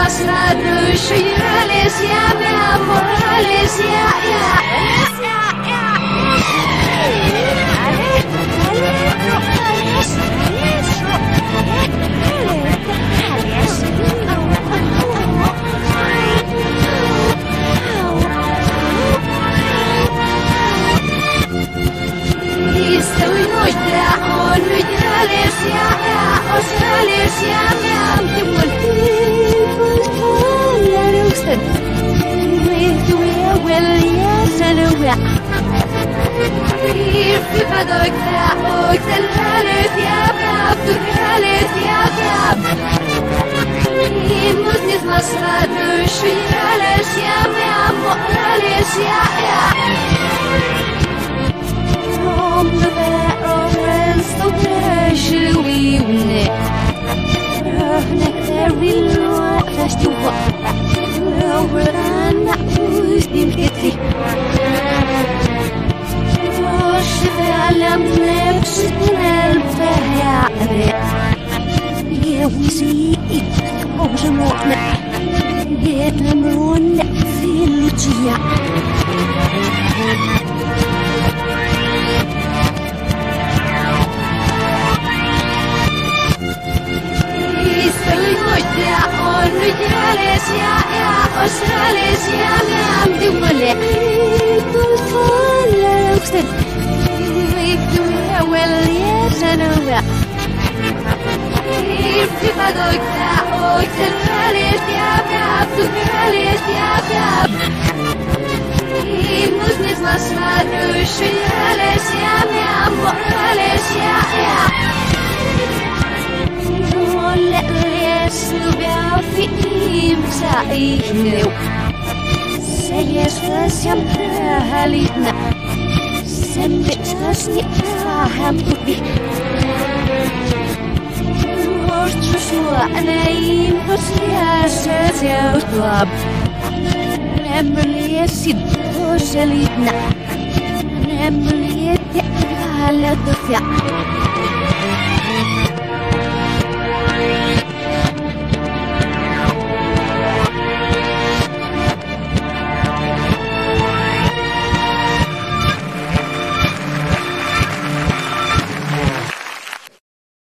Masradu Shirales ya mi amores ya يستوي مجدعون مجالس يا أسالس يا مام تقول يا روستن ويا ويا سنوع في بدك دعوك الثالث يا باب الثالث يا باب مزنز مصرات وشيالس يا مام مقالس يا From the veterans, the pressure we win. There will not fast you up. Over and that was the kitty. Wash the alarm, next to help the hair. Here we see it. Oh, the more. Get them on that feel. رجالس يا أسرالس يا مام دولة بالفضل أكثر ويكتوية واليا سنوة في بدك دعوك تنالت يا باب تنالت يا باب مزنز مصرات وشيالس يا مام وقالس يا في مساعينه سيسفس يمتها ليتنا سمعتس يفهم بي ورشوا أنايم وسياسة يوطاب نمر يسيد وسليتنا نمر يتعالى دفع